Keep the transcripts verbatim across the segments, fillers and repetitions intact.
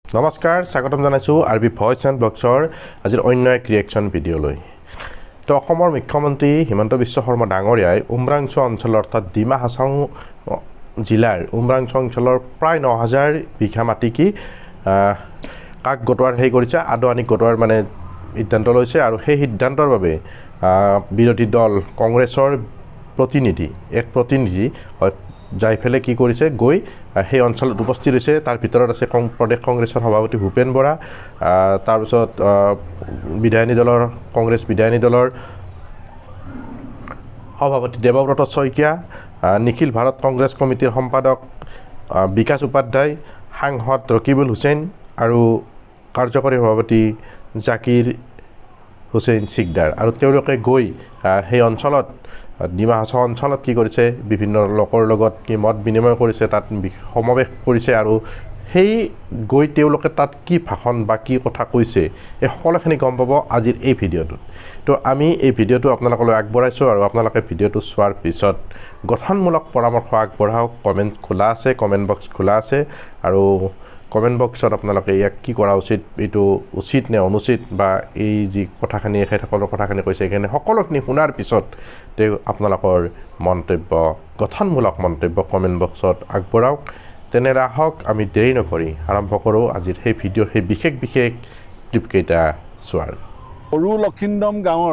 নমস্কাৰ স্বাগতম জনাইছো আৰবি ভয়েস এণ্ড ব্লগছৰ আজিৰ অন্য এক ৰিয়েকশ্যন ভিডিঅ'লৈ। তো অসমৰ মুখ্যমন্ত্ৰী হিমন্ত বিশ্ব শৰ্মা ডাঙৰীয়াই উমৰাংচু অঞ্চলৰ অৰ্থাৎ ডিমা হাছাও জিলাৰ উমৰাংচু অঞ্চলৰ প্ৰায় ন হাজাৰ বিঘা মাটি কি কাক গটোৱাৰ সেই কৰিছে আদৱানীক গটোৱাৰ মানে সিদ্ধান্ত লৈছে আৰু সেই সিদ্ধান্তৰ বাবে বিৰোধী দল কংগ্ৰেছৰ প্ৰতিনিধি এক প্ৰতিনিধি যাই ফেলে কি কৰিছে গৈ সেই অঞ্চলত উপস্থিত হৈছে। তাৰ ভিতৰত আছে প্ৰদেশ কংগ্ৰেছৰ সভাপতি ভূপেন বৰা, তাৰপিছত বিধায়িনী দলৰ কংগ্ৰেছ বিধায়িনী দলৰ সভাপতি দেৱব্ৰত শইকীয়া, নিখিল ভাৰত কংগ্ৰেছ কমিটিৰ সম্পাদক বিকাশ উপাধ্যায়, সাংসদ ৰকিবুল হুছেইন আৰু কাৰ্যকৰী সভাপতি জাকিৰ হুছেইন সিকদাৰ। আৰু তেওঁলোকে গৈ সেই অঞ্চলত ডিমা হাছাও অঞ্চলত কি কৰিছে বিভিন্ন লোকৰ লগত কি মত বিনিময় কৰিছে, তাত সমাৱেশ কৰিছে আৰু সেই গৈ তেওঁলোকে তাত কি ভাষণ বা কি কথা কৈছে এই সকলোখিনি গম পাব আজিৰ এই ভিডিঅ'টোত। তো আমি এই ভিডিঅ'টো আপোনালোকলৈ আগবঢ়াইছোঁ আৰু আপোনালোকে ভিডিঅ'টো চোৱাৰ পিছত গঠনমূলক পৰামৰ্শ আগবঢ়াওক। কমেণ্ট খোলা আছে, কমেণ্ট বক্স খোলা আছে আৰু কমেণ্ট বক্সত আপোনালোকে ইয়াক কি কৰা উচিত, এইটো উচিত নে অনুচিত বা এই যি কথাখিনি এখেতসকলৰ কথাখিনি কৈছে সেইখিনি সকলোখিনি শুনাৰ পিছত তেওঁ আপোনালোকৰ মন্তব্য গঠনমূলক মন্তব্য কমেণ্ট বক্সত আগবঢ়াওক। তেনেদৰে আহক আমি দেৰি নকৰি আৰম্ভ কৰোঁ আজিৰ সেই ভিডিঅ'ৰ সেই বিশেষ বিশেষ ক্লিপকেইটা চোৱাৰ। সৰু লক্ষিন্দম গাঁৱৰ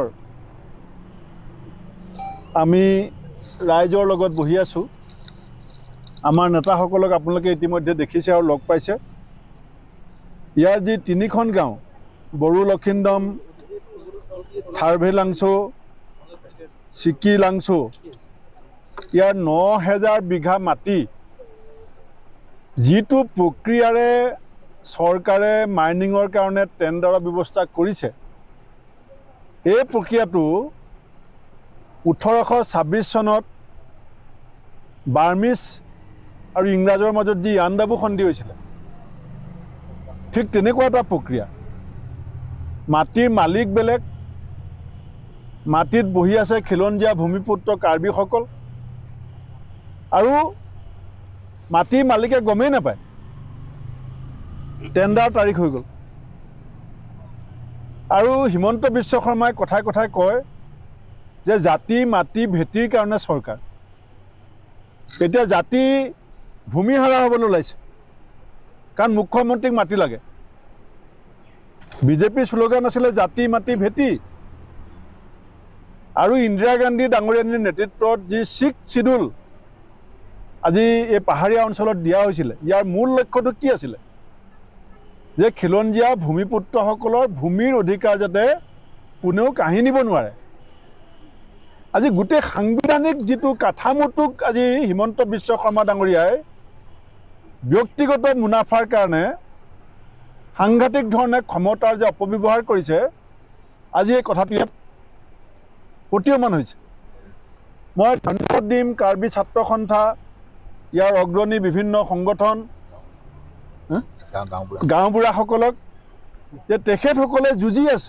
আমি ৰাইজৰ লগত বহি আছোঁ। আমাৰ নেতাসকলক আপোনালোকে ইতিমধ্যে দেখিছে আৰু লগ পাইছে। ইয়াৰ যি তিনিখন গাঁও বড়ো লক্ষিন্দম, থাৰভে লাংচু, চিকি লাংচু, ইয়াৰ ন হেজাৰ বিঘা মাটি যিটো প্ৰক্ৰিয়াৰে চৰকাৰে মাইনিঙৰ কাৰণে টেণ্ডাৰৰ ব্যৱস্থা কৰিছে, এই প্ৰক্ৰিয়াটো ওঠৰশ ছাব্বিছ চনত বাৰ্মিছ আৰু ইংৰাজৰ মাজত যি ইয়াণ্ডাবু সন্ধি হৈছিলে, ঠিক তেনেকুৱা এটা প্ৰক্ৰিয়া। মাটিৰ মালিক বেলেগ, মাটিত বহি আছে খিলঞ্জীয়া ভূমিপুত্ৰ কাৰ্বিসকল আৰু মাটিৰ মালিকে গমেই নাপায় টেণ্ডাৰ তাৰিখ হৈ গ'ল। আৰু হিমন্ত বিশ্ব শৰ্মাই কথাই কথাই কয় যে জাতি মাটি ভেটিৰ কাৰণে চৰকাৰ। এতিয়া জাতি ভূমিহাৰা হ'বলৈ ওলাইছে কাৰণ মুখ্যমন্ত্ৰীক মাটি লাগে। বিজেপিৰ শ্লোগান আছিলে জাতি মাটি ভেটি, আৰু ইন্দিৰা গান্ধী ডাঙৰীয়ানীৰ নেতৃত্বত যি ছিক্স চিডুল আজি এই পাহাৰীয়া অঞ্চলত দিয়া হৈছিলে, ইয়াৰ মূল লক্ষ্যটো কি আছিলে যে খিলঞ্জীয়া ভূমিপুত্ৰসকলৰ ভূমিৰ অধিকাৰ যাতে কোনেও কাঢ়ি নিব নোৱাৰে। আজি গোটেই সাংবিধানিক যিটো কাঠামোটোক আজি হিমন্ত বিশ্ব শৰ্মা ডাঙৰীয়াই ব্যক্তিগত মুনাফাৰ কাৰণে সাংঘাতিক ধৰণে ক্ষমতাৰ যে অপব্যৱহাৰ কৰিছে, আজি এই কথাটোৱে প্ৰতীয়মান হৈছে। মই ধন্যবাদ দিম কাৰ্বি ছাত্ৰ সন্থা, ইয়াৰ অগ্ৰণী বিভিন্ন সংগঠন, গাঁওবুঢ়াসকলক যে তেখেতসকলে যুঁজি আছে।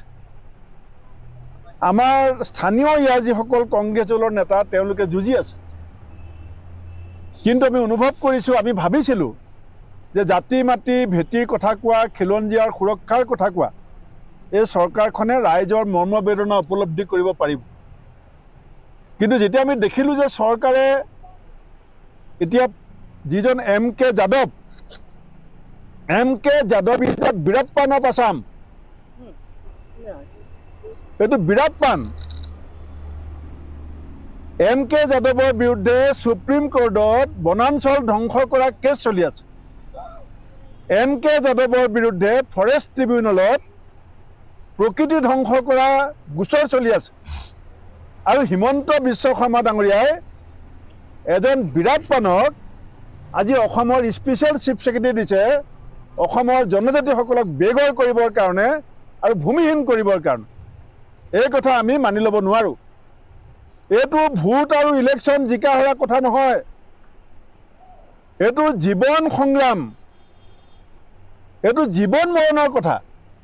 আমাৰ স্থানীয় ইয়াৰ যিসকল কংগ্ৰেছ দলৰ নেতা তেওঁলোকে যুঁজি আছে, কিন্তু আমি অনুভৱ কৰিছোঁ, আমি ভাবিছিলোঁ যে জাতি মাটি ভেটিৰ কথা কোৱা, খিলঞ্জীয়াৰ সুৰক্ষাৰ কথা কোৱা এই চৰকাৰখনে ৰাইজৰ মৰ্মবেদনা উপলব্ধি কৰিব পাৰিব। কিন্তু যেতিয়া আমি দেখিলোঁ যে চৰকাৰে এতিয়া যিজন M K Yadav M K Yadav is the Veerappan of Assam, এইটো বীৰাপ্পান এম কে যাদৱৰ বিৰুদ্ধে সুপ্ৰিম কোৰ্টত বনাঞ্চল ধ্বংস কৰা কেছ চলি আছে। এম কে যাদৱৰ বিৰুদ্ধে ফৰেষ্ট ট্ৰিবিউনেলত প্ৰকৃতি ধ্বংস কৰা গোচৰ চলি আছে। আৰু হিমন্ত বিশ্ব শৰ্মা ডাঙৰীয়াই এজন বীৰাপ্পানক আজি অসমৰ স্পেচিয়েল চিফ ছেক্ৰেটাৰী দিছে অসমৰ জনজাতিসকলক বেগৰ কৰিবৰ কাৰণে আৰু ভূমিহীন কৰিবৰ কাৰণে। এই কথা আমি মানি ল'ব নোৱাৰোঁ। এইটো ভোট আৰু ইলেকশ্যন জিকা হোৱা কথা নহয়, এইটো জীৱন সংগ্ৰাম, এইটো জীৱন মৰণৰ কথা।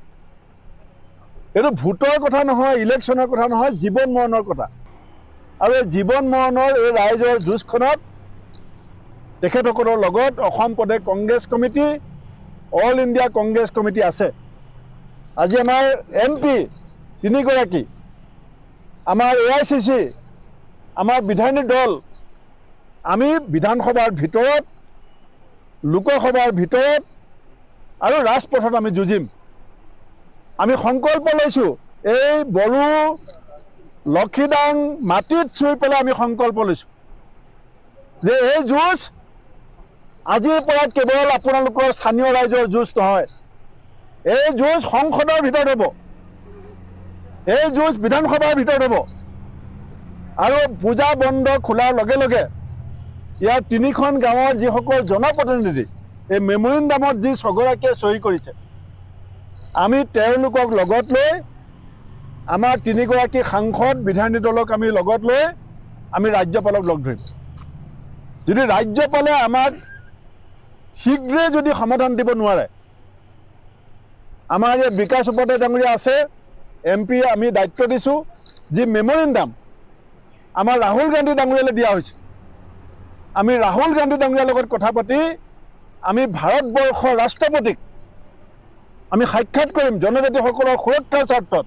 এইটো ভোটৰ কথা নহয়, ইলেকশ্যনৰ কথা নহয়, জীৱন মৰণৰ কথা। আৰু এই জীৱন মৰণৰ এই ৰাইজৰ যুঁজখনত তেখেতসকলৰ লগত অসম প্ৰদেশ Congress committee all India Congress committee আছে। আজি আমাৰ এম পি তিনিগৰাকী, আমাৰ এ আই চি চি, আমাৰ বিধায়িনী দল, আমি বিধানসভাৰ ভিতৰত, লোকসভাৰ ভিতৰত আৰু ৰাজপথত আমি যুঁজিম। আমি সংকল্প লৈছোঁ, এই বড়ো লক্ষীদাং মাটিত চুই পেলাই আমি সংকল্প লৈছোঁ যে এই যুঁজ আজিৰ পৰা কেৱল আপোনালোকৰ স্থানীয় ৰাইজৰ যুঁজ নহয়, এই যুঁজ সংসদৰ ভিতৰত হ'ব, এই যুঁজ বিধানসভাৰ ভিতৰত হ'ব। আৰু পূজা বন্ধ খোলাৰ লগে লগে ইয়াৰ তিনিখন গাঁৱৰ যিসকল জনপ্ৰতিনিধি এই মেমৰিণ্ডামত যি ছগৰাকীয়ে চহী কৰিছে, আমি তেওঁলোকক লগত লৈ, আমাৰ তিনিগৰাকী সাংসদ বিধায়িনী দলক আমি লগত লৈ আমি ৰাজ্যপালক লগ ধৰিম। যদি ৰাজ্যপালে আমাক শীঘ্ৰে যদি সমাধান দিব নোৱাৰে, আমাৰ ইয়াত বিকাশ উপাধ্যায় ডাঙৰীয়া আছে, এম পি আমি দায়িত্ব দিছোঁ, যি মেমৰিণ্ডাম আমাৰ ৰাহুল গান্ধী ডাঙৰীয়ালৈ দিয়া হৈছে, আমি ৰাহুল গান্ধী ডাঙৰীয়াৰ লগত কথা পাতি আমি ভাৰতবৰ্ষৰ ৰাষ্ট্ৰপতিক আমি সাক্ষাৎ কৰিম জনজাতিসকলৰ সুৰক্ষাৰ স্বাৰ্থত।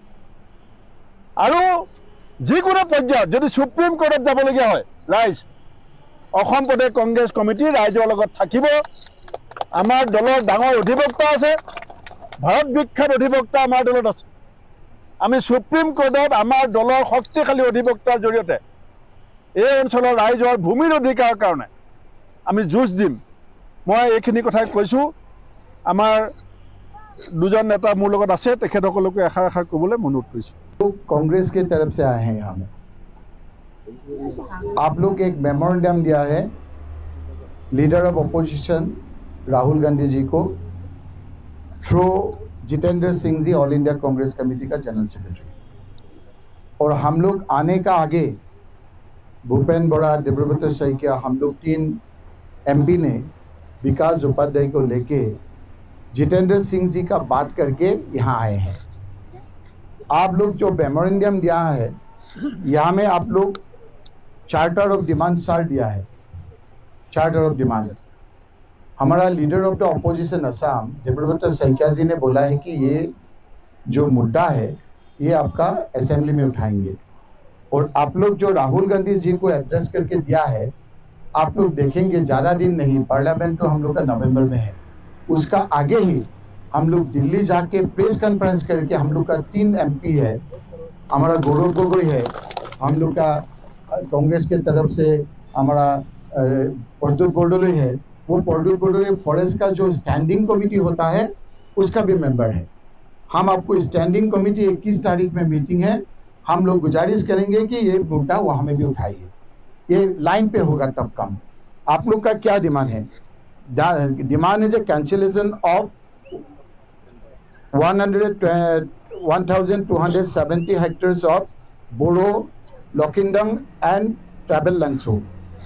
আৰু যিকোনো পৰ্যায়ত যদি সুপ্ৰিম কোৰ্টত যাবলগীয়া হয়, ৰাইজ অসম প্ৰদেশ কংগ্ৰেছ কমিটি ৰাইজৰ লগত থাকিব। আমাৰ দলৰ ডাঙৰ অধিবক্তা আছে, ভাৰত বিখ্যাত অধিবক্তা আমাৰ দলত আছে। আমি সুপ্ৰিম কোৰ্টত আমাৰ দলৰ শক্তিশালী অধিবক্তাৰ জৰিয়তে এই অঞ্চলৰ ৰাইজৰ ভূমিৰ অধিকাৰৰ কাৰণে আমি যুঁজ দিম। মই এইখিনি কথাই কৈছোঁ। আমাৰ দুজন নেতা মোৰ লগত আছে, তেখেতসকলকো এষাৰ এষাৰ ক'বলৈ অনুৰোধ কৰিছোঁ। कांग्रेस की तरफ से आए हैं यहाँ में। आप लोग एक मेमोरेंडम दिया है leader of opposition Rahul Gandhi ji को through Jitendra Singh ji, all India Congress committee का जनरल सेक्रेटरी। और हम लोग आने का आगे भूपेन बोरा, देवव्रत सैकिया, हम लोग तीन एमपी ने विकास उपाध्याय को लेके जितेंद्र सिंह जी का बात करके यहाँ आए हैं। आप लोग जो मेमोरेंडम दिया है, यहाँ में आप लोग चार्टर ऑफ डिमांड सार दिया है। चार्टर ऑफ डिमांड हमारा leader of the opposition Assam Debabrata Saikia ji ने बोला है कि ये जो मुद्दा है ये आपका असेंबली में उठाएंगे। और आप लोग जो राहुल गांधी जी को एड्रेस करके दिया है, आप लोग देखेंगे ज़्यादा दिन नहीं, पार्लियामेंट तो हम लोग का नवंबर में है, उसका आगे ही हम लोग दिल्ली जाके प्रेस कॉन्फ्रेंस करके, हम लोग का तीन एमपी है, हमारा गौरव गोगोई है, हम लोग का कांग्रेस के तरफ से हमारा प्रद्युत बोरदोलोई है, वो प्रद्युत बोरदोलोई फॉरेस्ट का जो स्टैंडिंग कमेटी होता है उसका भी मेंबर है। हम आपको स्टैंडिंग कमेटी इक्कीस तारीख में मीटिंग है, हम लोग गुजारिश करेंगे कि ये मुद्दा वहाँ में भी उठाइए, ये लाइन पे होगा तब कम। आप लोग का क्या डिमांड है? डिमांड है जो cancellation of one thousand two hundred seventy hectares of Boro, Lokindang and Tribal Lands Road,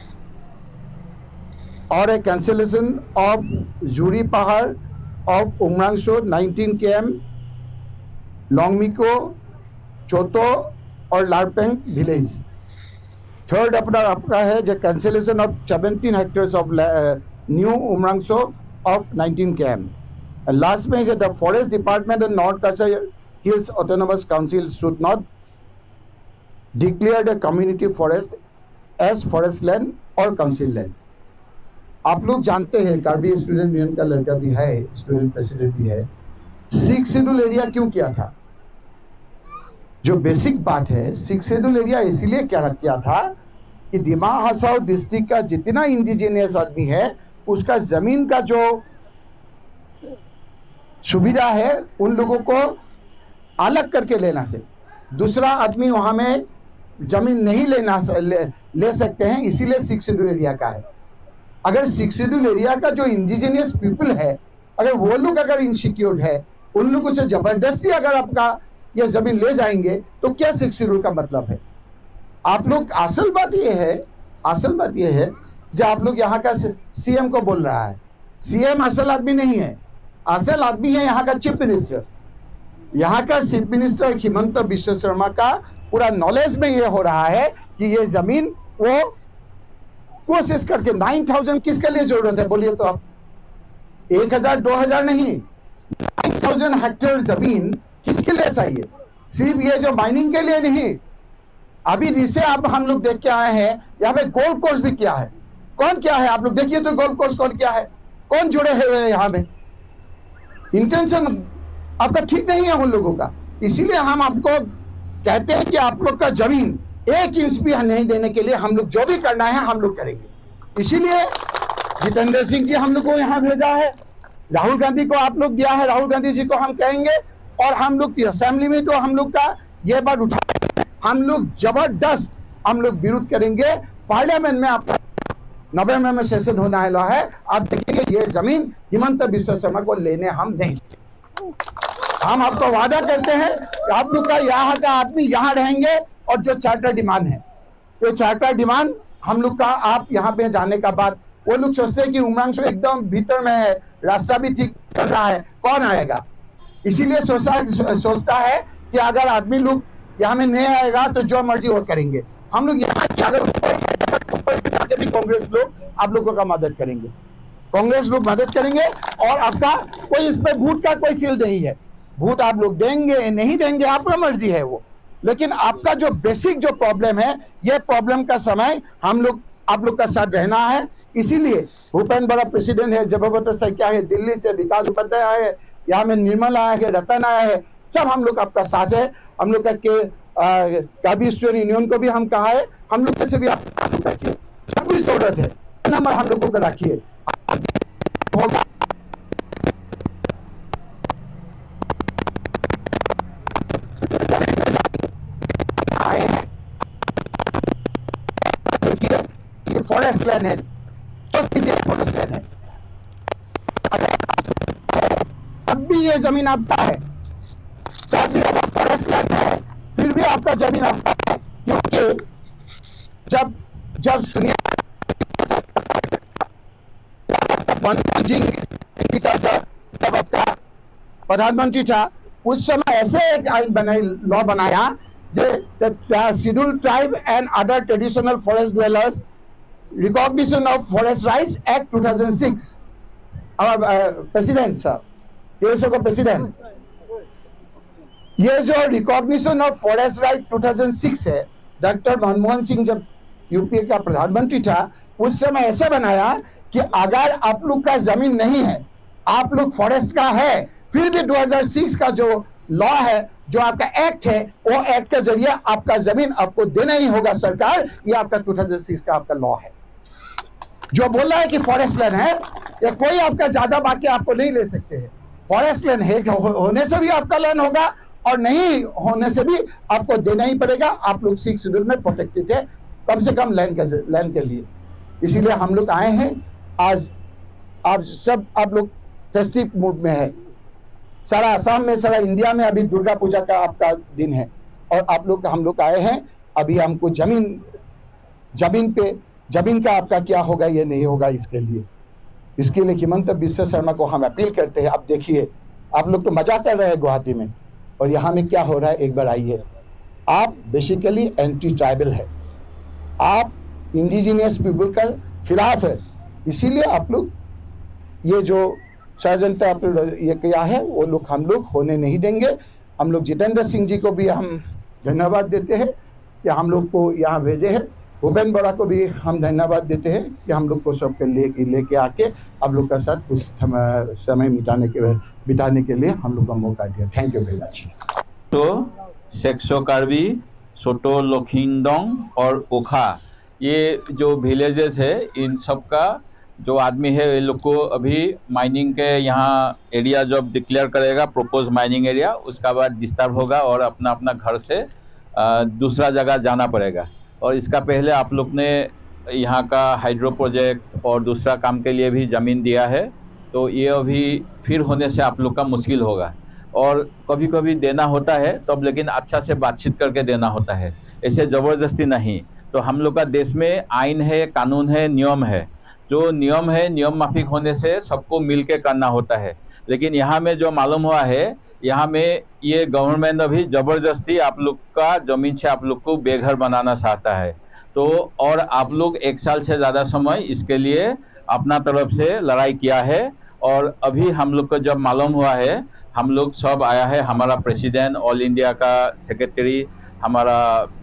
or a cancellation of Juri Pahar of Umrangso nineteen kilometers, Longmiko, Choto और लारपेंग विलेज। थर्ड अपना आपका है जो cancellation of seventeen hectares of new Umrangso of nineteen KM. Last में the forest department and North Cachar hills autonomous council should not declare the community forest as forest land और council land. आप लोग जानते हैं कार्बी स्टूडेंट यूनियन का लड़का भी है, स्टूडेंट प्रेसिडेंट भी है। सिक्स शेड्यूल एरिया क्यों किया था? जो बेसिक बात है, सिक्स शेड्यूल एरिया इसीलिए क्या किया था कि दिमा हसाओ डिस्ट्रिक्ट का जितना इंडिजिनियस आदमी है उसका जमीन का जो सुविधा है उन लोगों को अलग करके लेना है। दूसरा आदमी वहां में जमीन नहीं लेना ले, ले सकते हैं, इसीलिए सिक्स शेड्यूल एरिया का है। अगर सिक्स शेड्यूल एरिया का जो इंडिजिनियस पीपल है, अगर वो लोग अगर इनसिक्योर है, उन लोगों से जबरदस्ती अगर आपका ये जमीन ले जाएंगे तो क्या सिक्स शेड्यूल का मतलब है? आप लोग असल बात ये है, असल बात ये है जो आप लोग यहाँ का सीएम को बोल रहा है, सीएम असल आदमी नहीं है, असल आदमी है यहाँ का चीफ मिनिस्टर। यहाँ का चीफ मिनिस्टर हिमंत बिश्व शर्मा का पूरा नॉलेज में ये हो रहा है कि ये जमीन वो कोशिश करके नाइन थाउजेंड किसके लिए जरूरत है बोलिए तो आप? एक हजार दो हजार नहीं, नाइन थाउजेंड हेक्टेयर जमीन किसके लिए चाहिए? सिर्फ ये जो माइनिंग के लिए नहीं, अभी जिसे आप हम लोग देख के आए हैं यहाँ पे गोल्ड कोर्स भी किया है। कौन क्या है आप लोग देखिए तो, गोल्ड कोर्स कौन क्या है, कौन जुड़े हुए हैं यहाँ में? इंटेंशन आपका ठीक नहीं है उन लोगों का। इसीलिए हम आपको कहते हैं कि आप लोग का जमीन एक इंच भी नहीं देने के लिए हम लोग जो भी करना है हम लोग करेंगे। इसीलिए जितेंद्र सिंह जी हम लोग को यहाँ भेजा है, राहुल गांधी को आप लोग दिया है, राहुल गांधी जी को हम कहेंगे, और हम लोग की असेंबली में तो हम लोग का ये बात उठा, हम लोग जबरदस्त हम लोग विरोध करेंगे। पार्लियामेंट में आपका नवंबर में सेशन होना है, आप देखिए ये जमीन हिमंत बिश्व शर्मा को लेने हम नहीं। हम आपको वादा करते हैं कि आप लोग का यहाँ का आदमी यहाँ रहेंगे, और जो चार्टर डिमांड है, तो चार्टर डिमांड हम लोग का आप यहाँ पे जाने का बाद वो लोग सोचते हैं कि उमरांशु एकदम भीतर में है, रास्ता भी ठीक कर रहा है, कौन आएगा? इसीलिए सोचता सोचता है कि अगर आदमी लोग यहाँ में नहीं आएगा तो जो मर्जी वो करेंगे। हम लोग यहाँ जाके भी कांग्रेस लोग आप लोगों का मदद करेंगे, कांग्रेस लोग मदद करेंगे, और आपका कोई इसमें वोट का कोई सील नहीं है। वोट आप लोग देंगे नहीं देंगे आपका मर्जी है वो, लेकिन आपका जो बेसिक जो प्रॉब्लम है, ये प्रॉब्लम का समय हम लोग आप लोग का साथ रहना है। इसीलिए भूपेन बड़ा प्रेसिडेंट है, जबरदस्त संख्या है, दिल्ली से विकास उपाध्याय आए है, यहाँ में निर्मल आया है, रतन आया है, सब हम लोग आपका साथ है। हम लोग का के काबी स्टूडेंट यूनियन को भी हम कहा है, हम लोग से भी आप रखिए, सब कुछ जरूरत है, नंबर हम लोगों को रखिए। फॉरेस्ट लैंड है, फॉरेस्ट लैंड है, अब भी ये जमीन आपका है, फॉरेस्ट लैंड है, फिर भी आपका जमीन आपका है, क्योंकि जब जब सुनिए जब आपका प्रधानमंत्री था, उस समय ऐसे एक आइन बनाई, लॉ बनाया, scheduled tribe and other traditional forest dwellers recognition of forest rights act two thousand six. President साहब, देशों का प्रेसिडेंट, ये जो recognition of forest right two thousand six है, डॉक्टर मनमोहन सिंह जब यूपीए का प्रधानमंत्री था, उस समय ऐसे बनाया कि अगर आप लोग का जमीन नहीं है, आप लोग फॉरेस्ट का है, फिर भी दो हज़ार छह का जो लॉ है, जो आपका एक्ट है, वो एक्ट के जरिए आपका जमीन आपको देना ही होगा सरकार। ये आपका दो हज़ार छह का आपका लॉ है, जो बोल रहा है कि फॉरेस्ट लैंड है, या कोई आपका ज्यादा बाकी आपको नहीं ले सकते हैं। फॉरेस्ट लैंड है, हो, होने से भी आपका लैंड होगा, और नहीं होने से भी आपको देना ही पड़ेगा। आप लोग सिक्स शेड्यूल में प्रोटेक्टेड है, कम से कम लैंड के लैंड के लिए। इसीलिए हम लोग आए हैं आज। आप सब आप लोग फेस्टिव मूड में है, सारा असम में, सारा इंडिया में अभी दुर्गा पूजा का आपका दिन है, और आप लोग हम लोग आए हैं। अभी हमको जमीन जमीन पे जमीन का आपका क्या होगा, ये नहीं होगा। इसके लिए इसके लिए हिमंत बिश्व शर्मा को हम अपील करते हैं। अब देखिए, आप लोग तो मजा कर रहे हैं गुवाहाटी में, और यहाँ में क्या हो रहा है, एक बार आइए। आप बेसिकली एंटी ट्राइबल है, आप इंडिजिनियस पीपल का खिलाफ है, इसीलिए आप लोग ये जो षड्यंत्र आप लोग ये किया है, वो लोग हम लोग होने नहीं देंगे। हम लोग जितेंद्र सिंह जी को भी हम धन्यवाद देते हैं कि हम लोग को यहाँ भेजे हैं। भूपेन बड़ा को भी हम धन्यवाद देते हैं कि हम लोग को सबके ले लेके आके आप लोग का साथ कुछ समय मिटाने के बिताने के लिए हम लोग का मौका दिया। Thank you very much. तो सेक्सो कार्बी, सोटो लोखिंगडोंग और ओखा, ये जो विलेजेस है, इन सब का जो आदमी है, ये लोग को अभी माइनिंग के यहाँ एरिया जब डिक्लेयर करेगा, प्रोपोज माइनिंग एरिया, उसका बाद डिस्टर्ब होगा और अपना अपना घर से दूसरा जगह जाना पड़ेगा। और इसका पहले आप लोग ने यहाँ का हाइड्रो प्रोजेक्ट और दूसरा काम के लिए भी ज़मीन दिया है, तो ये अभी फिर होने से आप लोग का मुश्किल होगा। और कभी कभी देना होता है तब, लेकिन अच्छा से बातचीत करके देना होता है, ऐसे ज़बरदस्ती नहीं। तो हम लोग का देश में आइन है, कानून है, नियम है। जो नियम है, नियम माफिक होने से सबको मिल के करना होता है। लेकिन यहाँ में जो मालूम हुआ है, यहाँ में ये गवर्नमेंट अभी ज़बरदस्ती आप लोग का ज़मीन से आप लोग को बेघर बनाना चाहता है। तो और आप लोग एक साल से ज़्यादा समय इसके लिए अपना तरफ से लड़ाई किया है, और अभी हम लोग को जब मालूम हुआ है, हम लोग सब आया है, हमारा प्रेसिडेंट, ऑल इंडिया का सेक्रेटरी, हमारा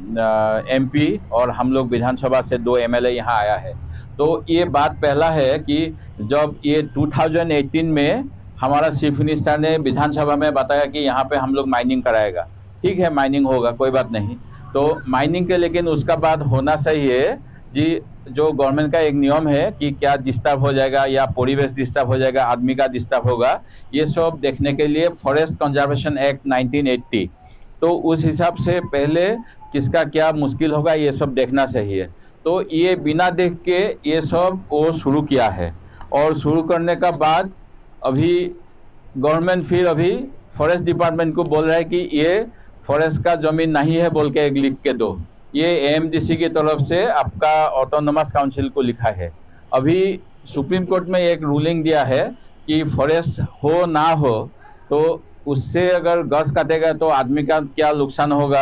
एमपी और हम लोग विधानसभा से दो एमएलए यहाँ आया है। तो ये बात पहला है कि जब ये दो हज़ार अठारह में हमारा चीफ मिनिस्टर ने विधानसभा में बताया कि यहाँ पे हम लोग माइनिंग कराएगा, ठीक है माइनिंग होगा, कोई बात नहीं। तो माइनिंग के लेकिन उसका बाद होना सही है जी, जो गवर्नमेंट का एक नियम है कि क्या डिस्टर्ब हो जाएगा या परिवेश डिस्टर्ब हो जाएगा, आदमी का डिस्टर्ब होगा, ये सब देखने के लिए forest conservation act nineteen eighty, तो उस हिसाब से पहले किसका क्या मुश्किल होगा ये सब देखना चाहिए। तो ये बिना देख के ये सब वो शुरू किया है, और शुरू करने का बाद अभी गवर्नमेंट फिर अभी फॉरेस्ट डिपार्टमेंट को बोल रहा है कि ये फॉरेस्ट का जमीन नहीं है बोल के एक लिख के दो। ये एएमडीसी की तरफ से आपका ऑटोनोमस काउंसिल को लिखा है। अभी सुप्रीम कोर्ट में एक रूलिंग दिया है कि फॉरेस्ट हो ना हो तो उससे अगर गछ काटेगा तो आदमी का क्या नुकसान होगा,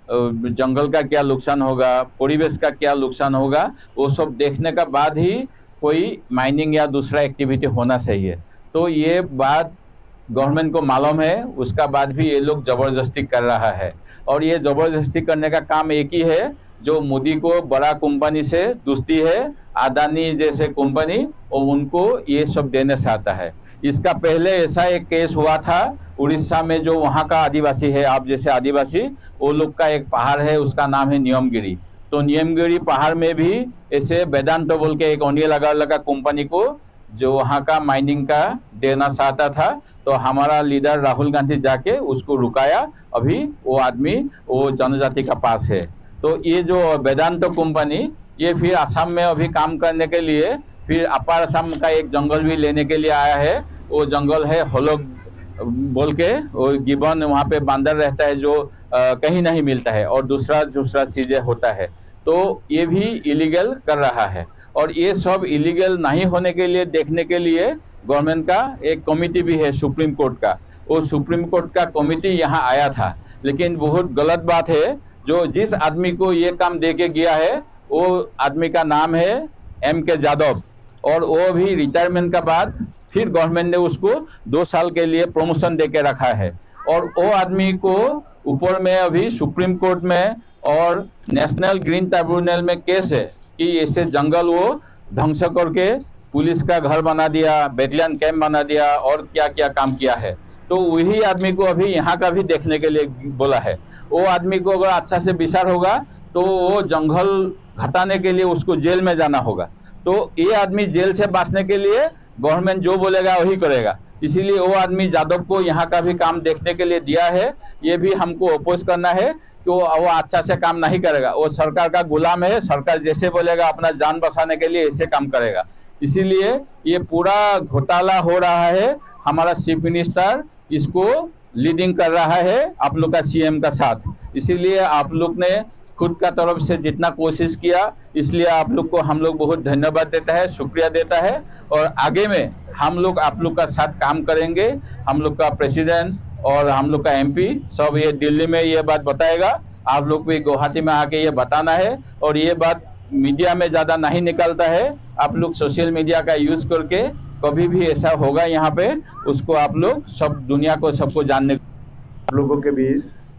जंगल का क्या नुकसान होगा, परिवेश का क्या नुकसान होगा, वो सब देखने का बाद ही कोई माइनिंग या दूसरा एक्टिविटी होना चाहिए। तो ये बात गवर्नमेंट को मालूम है, उसका बाद भी ये लोग ज़बरदस्ती कर रहा है। और ये ज़बरदस्ती करने का काम एक ही है, जो मोदी को बड़ा कंपनी से दोस्ती है, अदानी जैसे कंपनी, और उनको ये सब देने से आता है। इसका पहले ऐसा एक केस हुआ था उड़ीसा में, जो वहाँ का आदिवासी है, आप जैसे आदिवासी, वो लोग का एक पहाड़ है, उसका नाम है नियमगिरी। तो नियमगिरी पहाड़ में भी ऐसे वेदांत तो बोल के एक अनिल अग्रवाल का कंपनी को जो वहाँ का माइनिंग का देना चाहता था, तो हमारा लीडर राहुल गांधी जाके उसको रुकाया। अभी वो आदमी वो जनजाति का पास है। तो ये जो वेदांत कंपनी ये फिर असम में अभी काम करने के लिए फिर अपार असम का एक जंगल भी लेने के लिए आया है। वो जंगल है होलोग बोल के, वो गिबन वहाँ पे बांदर रहता है जो आ, कहीं नहीं मिलता है, और दूसरा दूसरा चीजें होता है। तो ये भी इलीगल कर रहा है, और ये सब इलीगल नहीं होने के लिए देखने के लिए गवर्नमेंट का एक कमेटी भी है सुप्रीम कोर्ट का। वो सुप्रीम कोर्ट का कमेटी यहाँ आया था, लेकिन बहुत गलत बात है, जो जिस आदमी को ये काम दे के गया है वो आदमी का नाम है एम के यादव, और वो भी रिटायरमेंट का बाद फिर गवर्नमेंट ने उसको दो साल के लिए प्रमोशन दे के रखा है। और वो आदमी को ऊपर में अभी सुप्रीम कोर्ट में और नेशनल ग्रीन ट्रिब्यूनल में केस है कि ऐसे जंगल वो ध्वंस करके पुलिस का घर बना दिया, बैटलियन कैंप बना दिया, और क्या क्या काम किया है। तो वही आदमी को अभी यहाँ का भी देखने के लिए बोला है। वो आदमी को अगर अच्छा से विचार होगा तो वो जंगल हटाने के लिए उसको जेल में जाना होगा। तो ये आदमी जेल से बचने के लिए गवर्नमेंट जो बोलेगा वही करेगा, इसीलिए वो आदमी यादव को यहाँ का भी काम देखने के लिए दिया है। ये भी हमको अपोज करना है कि वो वो अच्छा से काम नहीं करेगा, वो सरकार का गुलाम है, सरकार जैसे बोलेगा अपना जान बचाने के लिए ऐसे काम करेगा। इसीलिए ये पूरा घोटाला हो रहा है, हमारा चीफ मिनिस्टर इसको लीडिंग कर रहा है आप लोग का सीएम का साथ। इसीलिए आप लोग ने खुद का तरफ से जितना कोशिश किया, इसलिए आप लोग को हम लोग बहुत धन्यवाद देता है, शुक्रिया देता है। और आगे में हम लोग आप लोग का साथ काम करेंगे। हम लोग का प्रेसिडेंट और हम लोग का एमपी सब ये दिल्ली में ये बात बताएगा, आप लोग भी गुवाहाटी में आके ये बताना है। और ये बात मीडिया में ज़्यादा नहीं निकलता है, आप लोग सोशल मीडिया का यूज़ करके कभी भी ऐसा होगा यहाँ पे उसको आप लोग सब दुनिया को सबको जानने लोगों के बीच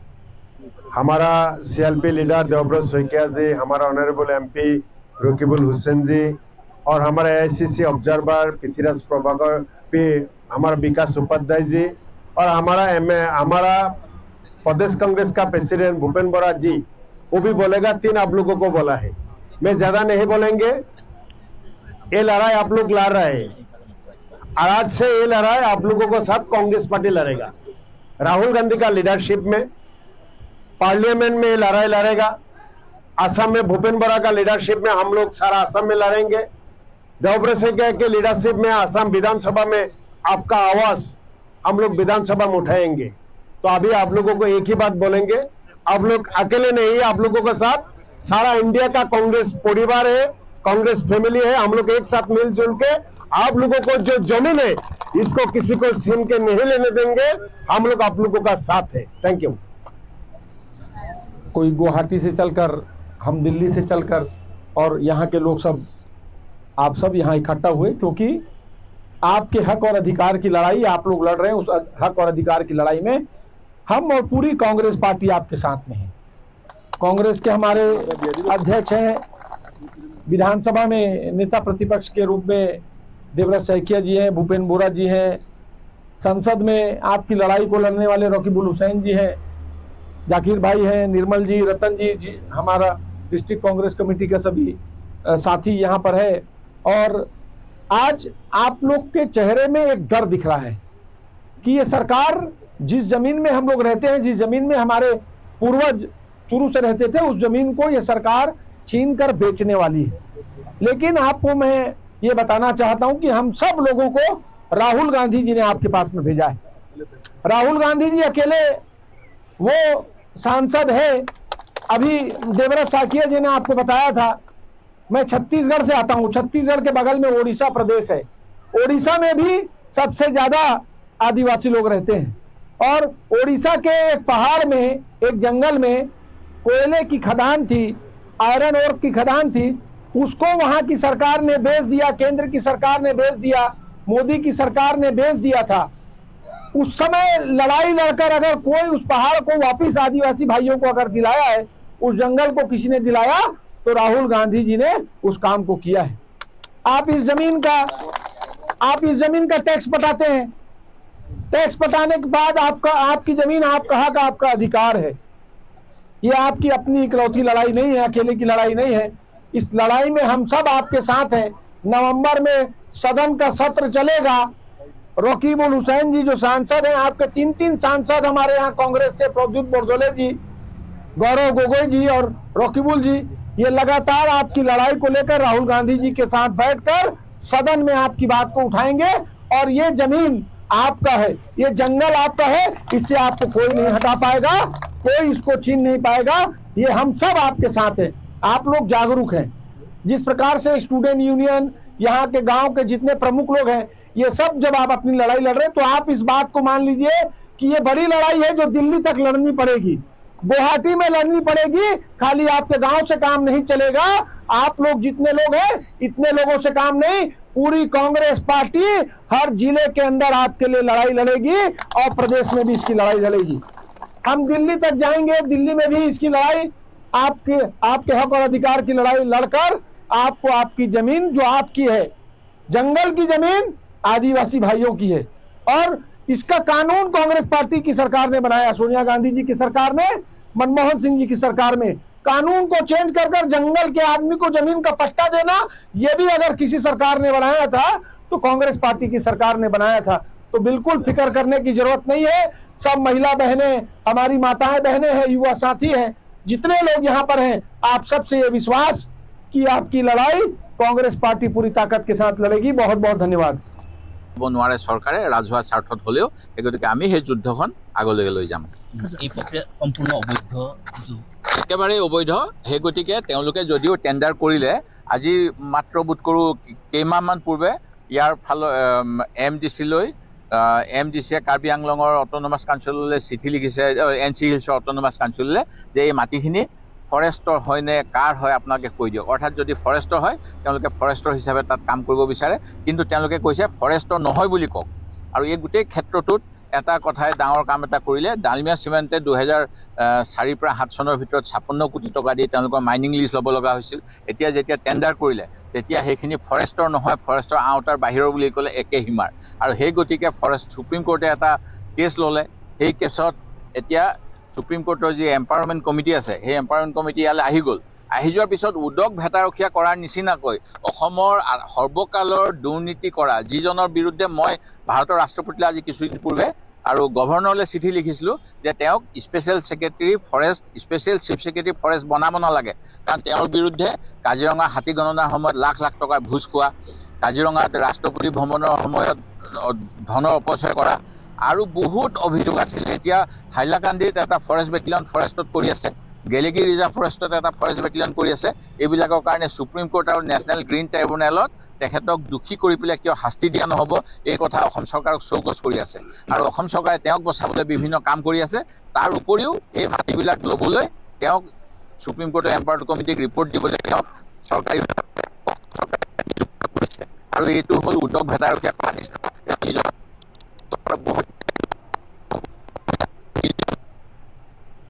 हमारा सीएलपी लीडर देवव्रत शइकिया जी, हमारा ऑनरेबल एमपी रकीबुल हुसैन जी, और हमारा एआईसीसी ऑब्जर्वर पृथ्वीराज प्रभाकर पी, हमारा विकास उपाध्याय जी, और हमारा एम हमारा प्रदेश कांग्रेस का प्रेसिडेंट भूपेन बोरा जी, वो भी बोलेगा। तीन आप लोगों को बोला है, मैं ज्यादा नहीं बोलेंगे। ये लड़ाई आप लोग लड़ रहे हैं, आज से ये लड़ाई आप लोगों को साथ कांग्रेस पार्टी लड़ेगा। राहुल गांधी का लीडरशिप में पार्लियामेंट में ये लड़ाई लड़ेगा। असम में भूपेन बोरा का लीडरशिप में हम लोग सारा असम में लड़ेंगे। देवव्रत शइकिया के लीडरशिप में असम विधानसभा में आपका आवाज हम लोग विधानसभा में उठाएंगे। तो अभी आप लोगों को एक ही बात बोलेंगे, आप लोग अकेले नहीं, आप लोगों के साथ सारा इंडिया का कांग्रेस परिवार है, कांग्रेस फैमिली है। हम लोग एक साथ मिलजुल के आप लोगों को जो जमीन है इसको किसी को छीन के नहीं लेने देंगे। हम लोग आप लोगों का साथ है। Thank you. कोई गुवाहाटी से चलकर, हम दिल्ली से चलकर, और यहाँ के लोग सब आप सब यहाँ इकट्ठा हुए क्योंकि आपके हक और अधिकार की लड़ाई आप लोग लड़ रहे हैं, उस हक और अधिकार की लड़ाई में हम और पूरी कांग्रेस पार्टी आपके साथ में है। कांग्रेस के हमारे अध्यक्ष हैं, विधानसभा में नेता प्रतिपक्ष के रूप में देवराज सैकिया जी हैं, भूपेंद्र बोरा जी हैं, संसद में आपकी लड़ाई को लड़ने वाले रकीबुल हुसैन जी हैं, जाकिर भाई हैं, निर्मल जी, रतन जी, जी हमारा डिस्ट्रिक्ट कांग्रेस कमेटी के सभी आ, साथी यहाँ पर है। और आज आप लोग के चेहरे में एक डर दिख रहा है कि ये सरकार जिस जमीन में हम लोग रहते हैं, जिस जमीन में हमारे पूर्वज शुरू से रहते थे, उस जमीन को ये सरकार छीन कर बेचने वाली है। लेकिन आपको मैं ये बताना चाहता हूं कि हम सब लोगों को राहुल गांधी जी ने आपके पास में भेजा है। राहुल गांधी जी अकेले वो सांसद है। अभी देवराज साकिया जी ने आपको बताया था, मैं छत्तीसगढ़ से आता हूं, छत्तीसगढ़ के बगल में ओडिशा प्रदेश है। ओडिशा में भी सबसे ज्यादा आदिवासी लोग रहते हैं और ओडिशा के एक पहाड़ में, एक जंगल में कोयले की खदान थी, आयरन ओर की खदान थी, उसको वहां की सरकार ने बेच दिया, केंद्र की सरकार ने बेच दिया, मोदी की सरकार ने बेच दिया था। उस समय लड़ाई लड़कर अगर कोई उस पहाड़ को वापिस आदिवासी भाइयों को अगर दिलाया है, उस जंगल को किसी ने दिलाया, तो राहुल गांधी जी ने उस काम को किया है। आप इस जमीन का आप इस जमीन का टैक्स पटाते हैं, टैक्स पटाने के बाद आपका आपकी जमीन आप कहा का आपका अधिकार है। ये आपकी अपनी इकलौती लड़ाई नहीं है, अकेले की लड़ाई नहीं है। इस लड़ाई में हम सब आपके साथ हैं। नवंबर में सदन का सत्र चलेगा। रकीबुल हुसैन जी जो सांसद हैं, आपके तीन तीन सांसद हमारे यहाँ कांग्रेस से, प्रद्युत बोरदोले जी, गौरव गोगोई जी और रकीबुल जी, ये लगातार आपकी लड़ाई को लेकर राहुल गांधी जी के साथ बैठकर सदन में आपकी बात को उठाएंगे। और ये जमीन आपका है, ये जंगल आपका है, इससे आपको कोई नहीं हटा पाएगा, कोई इसको छीन नहीं पाएगा। ये हम सब आपके साथ हैं। आप लोग जागरूक हैं। जिस प्रकार से स्टूडेंट यूनियन, यहाँ के गांव के जितने प्रमुख लोग हैं, ये सब जब आप अपनी लड़ाई लड़ रहे हैं, तो आप इस बात को मान लीजिए कि ये बड़ी लड़ाई है जो दिल्ली तक लड़नी पड़ेगी, गुवाहाटी में लड़नी पड़ेगी। खाली आपके गांव से काम नहीं चलेगा। आप लोग जितने लोग हैं, इतने लोगों से काम नहीं, पूरी कांग्रेस पार्टी हर जिले के अंदर आपके लिए लड़ाई लड़ेगी और प्रदेश में भी इसकी लड़ाई लड़ेगी। हम दिल्ली तक जाएंगे, दिल्ली में भी इसकी लड़ाई, आपके आपके हक और अधिकार की लड़ाई लड़कर आपको आपकी जमीन जो आपकी है, जंगल की जमीन आदिवासी भाइयों की है। और इसका कानून कांग्रेस पार्टी की सरकार ने बनाया, सोनिया गांधी जी की सरकार ने, मनमोहन सिंह जी की सरकार में कानून को चेंज कर कर जंगल के आदमी को जमीन का पट्टा देना, ये भी अगर किसी सरकार ने बनाया था तो कांग्रेस पार्टी की सरकार ने बनाया था। तो बिल्कुल फिक्र करने की जरूरत नहीं है। सब महिला बहनें, हमारी माताएं बहनें हैं, युवा साथी हैं, जितने लोग यहाँ पर हैं, आप सबसे ये विश्वास कि आपकी लड़ाई कांग्रेस पार्टी पूरी ताकत के साथ लड़ेगी। बहुत बहुत धन्यवाद। নোৱাৰে চৰকাৰে ৰাজহুৱা স্বাৰ্থত হ'লেও, এই গতিকে আমি সেই যুদ্ধখন আগলৈকে লৈ যাম। এই প্ৰক্ৰিয়া সম্পূৰ্ণ অবৈধ, একেবাৰে অবৈধ। সেই গতিকে তেওঁলোকে যদিও টেণ্ডাৰ কৰিলে, আজি মাত্ৰ বোধ কৰোঁ কেইমাহমান পূৰ্বে ইয়াৰ ফালৰ এম ডি চিলৈ এম ডি চিয়ে কাৰ্বি আংলঙৰ অট'নমাছ কাউন্সিললৈ চিঠি লিখিছে, এন চি হিলছৰ অট'নমাছ কাউন্সিললৈ, যে এই মাটিখিনি ফৰেষ্টৰ হয় নে কাৰ হয় আপোনালোকে কৈ দিয়ক। অৰ্থাৎ যদি ফৰেষ্টৰ হয়, তেওঁলোকে ফৰেষ্টৰ হিচাপে তাত কাম কৰিব বিচাৰে, কিন্তু তেওঁলোকে কৈছে ফৰেষ্টৰ নহয় বুলি কওক। আৰু এই গোটেই ক্ষেত্ৰটোত এটা কথাই ডাঙৰ কাম এটা কৰিলে। ডালমিয়া চিমেণ্টে দুহেজাৰ চাৰিৰ পৰা সাত চনৰ ভিতৰত ছাপন্ন কোটি টকা দি তেওঁলোকৰ মাইনিং লিষ্ট ল'ব লগা হৈছিল। এতিয়া যেতিয়া টেণ্ডাৰ কৰিলে, তেতিয়া সেইখিনি ফৰেষ্টৰ নহয়, ফৰেষ্টৰ আওতাৰ বাহিৰৰ বুলি ক'লে একে সীমাৰ। আৰু সেই গতিকে ফৰেষ্ট সুপ্ৰিম কোৰ্টে এটা কেছ ল'লে। সেই কেছত এতিয়া সুপ্ৰিম কোৰ্টৰ যি এম্পাৱাৰমেণ্ট কমিটি আছে, সেই এম্পাৱাৰমেণ্ট কমিটি ইয়ালৈ আহি গ'ল। আহি যোৱাৰ পিছত উদক ভেটাৰখীয়া কৰাৰ নিচিনাকৈ অসমৰ সৰ্বকালৰ দুৰ্নীতি কৰা যিজনৰ বিৰুদ্ধে মই ভাৰতৰ ৰাষ্ট্ৰপতিলৈ আজি কিছুদিন পূৰ্বে আৰু গভৰ্ণৰলৈ চিঠি লিখিছিলোঁ যে তেওঁক special secretary forest, special chief secretary forest বনাব নালাগে, কাৰণ তেওঁৰ বিৰুদ্ধে কাজিৰঙা হাতী গণনাৰ সময়ত লাখ লাখ টকাৰ ভোজ খোৱা, কাজিৰঙাত ৰাষ্ট্ৰপতি ভ্ৰমণৰ সময়ত ধনৰ অপচয় কৰা আৰু বহুত অভিযোগ আছিলে। এতিয়া হাইলাকান্দিত এটা ফৰেষ্ট বেটেলিয়ন ফৰেষ্টত কৰি আছে, গেলেগী ৰিজাৰ্ভ ফৰেষ্টত এটা ফৰেষ্ট বেটেলিয়ন কৰি আছে। এইবিলাকৰ কাৰণে সুপ্ৰিম কোৰ্ট আৰু নেশ্যনেল গ্ৰীণ ট্ৰাইব্যুনেলত তেখেতক দোষী কৰি পেলাই কিয় শাস্তি দিয়া নহ'ব, এই কথা অসম চৰকাৰক চৌকছ কৰি আছে। আৰু অসম চৰকাৰে তেওঁক বচাবলৈ বিভিন্ন কাম কৰি আছে। তাৰ উপৰিও এই মাটিবিলাক ল'বলৈ তেওঁক সুপ্ৰিম কোৰ্টৰ এম্পাৱাৰ্ড কমিটিক ৰিপৰ্ট দিবলৈ তেওঁক চৰকাৰী আৰু এইটো হ'ল উদ্ধৱ ভেদাৰখীয়া কৰা নিচিনা নিজৰ বহুত